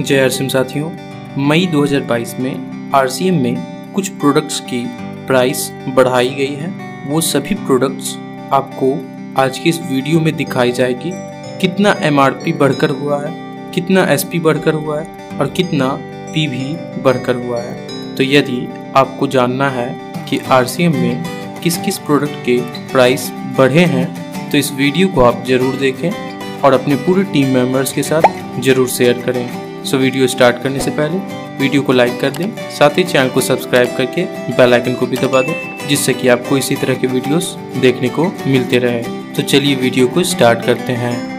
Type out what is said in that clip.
जय हरसिम साथियों, मई 2022 में आरसीएम में कुछ प्रोडक्ट्स की प्राइस बढ़ाई गई है। वो सभी प्रोडक्ट्स आपको आज की इस वीडियो में दिखाई जाएगी। कितना एमआरपी बढ़कर हुआ है, कितना एसपी बढ़कर हुआ है और कितना पीवी बढ़कर हुआ है। तो यदि आपको जानना है कि आरसीएम में किस किस प्रोडक्ट के प्राइस बढ़े हैं तो इस वीडियो को आप ज़रूर देखें और अपने पूरे टीम मेंबर्स के साथ ज़रूर शेयर करें। सो वीडियो स्टार्ट करने से पहले वीडियो को लाइक कर दें, साथ ही चैनल को सब्सक्राइब करके बेल आइकन को भी दबा दें, जिससे कि आपको इसी तरह के वीडियोस देखने को मिलते रहे। तो चलिए वीडियो को स्टार्ट करते हैं।